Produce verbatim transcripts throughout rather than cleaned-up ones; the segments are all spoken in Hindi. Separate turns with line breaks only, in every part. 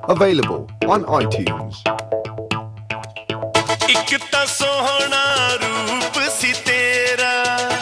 Available on iTunes.
ਇੱਕ ਤਾਂ ਸੋਹਣਾ ਰੂਪ ਸੀ ਤੇਰਾ,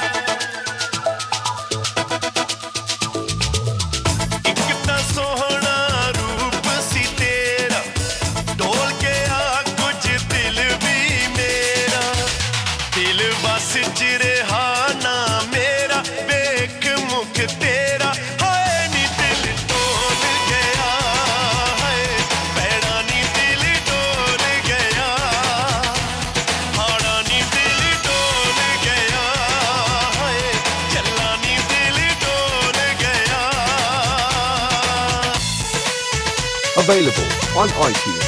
ਇੱਕ ਤਾਂ ਸੋਹਣਾ ਰੂਪ ਸੀ ਤੇਰਾ, ਡੋਲ ਕੇ ਆ ਕੁਝ ਦਿਲ ਵੀ ਮੇਰਾ, ਦਿਲ ਬਸ ਚ ਰਿਹਾ ਨਾ ਮੇਰਾ, ਵੇਖ ਮੁਖ ਤੇਰਾ ਹਾਏ ਨੀ ਦਿਲ ਡੋਲ ਗਿਆ, ਹਾਏ ਪੈੜਾ ਨੀ ਦਿਲ ਡੋਲ ਗਿਆ, ਹਾੜਾ ਨੀ ਦਿਲ ਡੋਲ ਗਿਆ, ਹਾਏ ਚੱਲਾ ਨੀ ਦਿਲ ਡੋਲ ਗਿਆ।
Available on iTunes.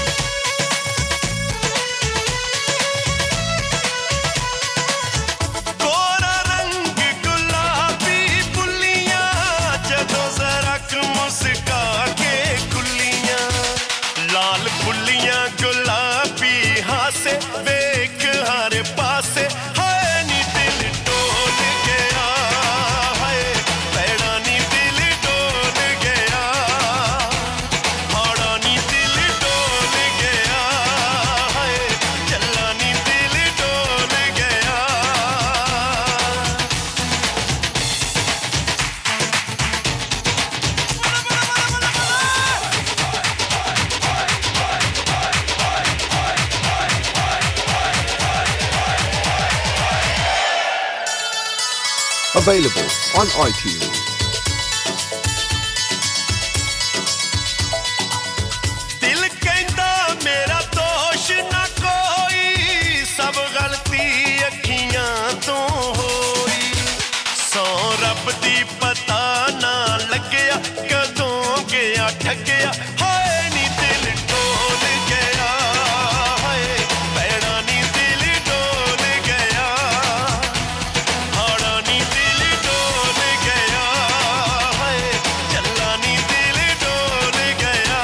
गोरा रंग गुलाबी बुल्लियां, जदों जरा क मुस्का के खुल्लियां, लाल बुल्लियां गुलाबी हासे, वेख हर पासे हाय नी दिल डोल गया, हाय पैड़ा नी दिल डोल गया, हाड़ा नी दिल डोल गया, हाय चला नी दिल डोल गया।
Available on iTunes.
दिल कहंदा मेरा दोष ना कोई, सब गलती अखियां तो होई, सौ रब दी पता ना लग्या, कदों गया ठग्या हाय नी दिल डोल गया, हाय पैड़ा नी दिल डोल गया, हाड़ा नी दिल डोल गया, हाय चला नी दिल डोल गया।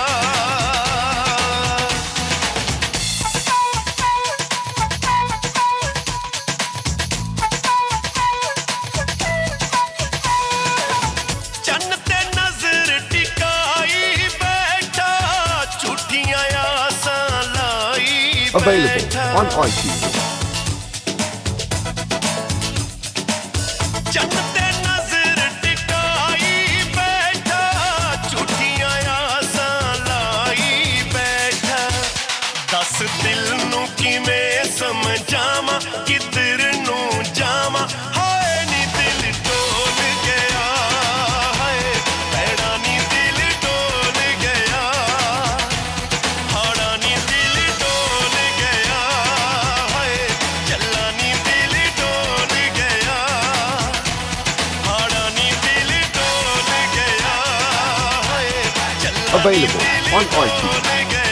चन्न ते नजर टिकाई बैठा, झूठियां आसां लाई
Available
बैठा,
on iTunes.
चन्न ते नजर टिकाई बैठा, झूठियां आसां लाई बैठा, दस दिल नू किवें समझावां, किधर नू जावां हाय नी दिल डोल गया, हाय पैड़ा नी दिल डोल गया, हाड़ा नी दिल डोल गया, हाय चला नी दिल डोल गया, हाड़ा नी दिल डोल गया, हाय चला नी
Available
दिल
on iTunes.
डोल गया।